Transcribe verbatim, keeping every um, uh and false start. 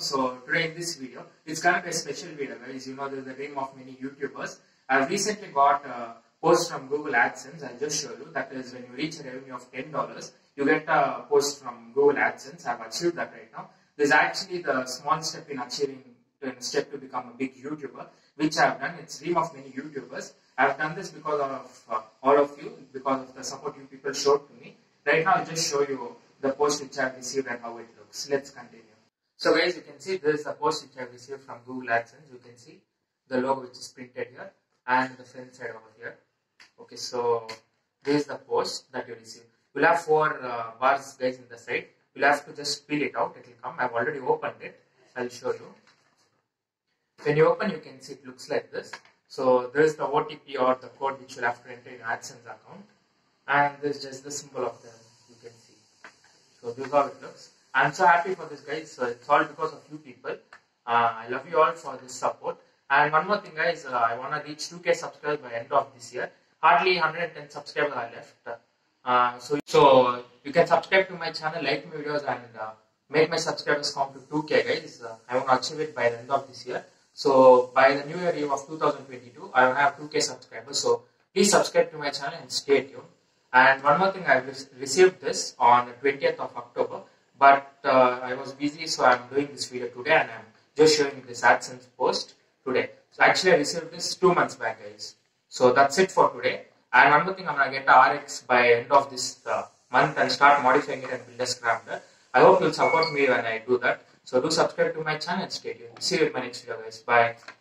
So today in this video, it's gonna be a special video, guys. You know, this is the dream of many YouTubers. I've recently got a post from Google AdSense. I'll just show you. That is, when you reach a revenue of ten dollars, you get a post from Google AdSense. I've achieved that right now. This is actually the small step in achieving in step to become a big YouTuber, which I've done. It's dream of many YouTubers. I've done this because of uh, all of you, because of the support you people showed to me. Right now, I'll just show you the post which I've received and how it looks. Let's continue. So guys, you can see this is the post which I've received from Google AdSense. You can see the logo which is printed here and the front side over here. Okay, so this is the post that you receive. You'll have four uh, bars, guys, in the side. You'll have to just peel it out. It will come. I've already opened it. I'll show you. When you open, you can see it looks like this. So there is the O T P or the code which you'll have to enter in your AdSense account, and this is just the symbol of them. You can see. So this is how it looks. I'm so happy for this, guys. So it's all because of you people. Uh, I love you all for this support. And one more thing, guys. Uh, I want to reach two K subscribers by end of this year. Hardly one hundred ten subscribers are left. Uh, so, so you can subscribe to my channel, like my videos, and uh, make my subscribers count to two K, guys. Uh, I want to achieve it by the end of this year. So by the new year of two thousand twenty-two, I will have two K subscribers. So please subscribe to my channel and stay tuned. And one more thing, I received this on the twentieth of October. But uh, I was busy, so I'm doing this video today, and I'm just showing this AdSense post today. So actually, I received this two months back, guys. So that's it for today. And one more thing, I'm gonna get a R X by end of this uh, month and start modifying it and build a Scrambler. I hope you'll support me when I do that. So do subscribe to my channel and stay tuned. See you in my next video, guys. Bye.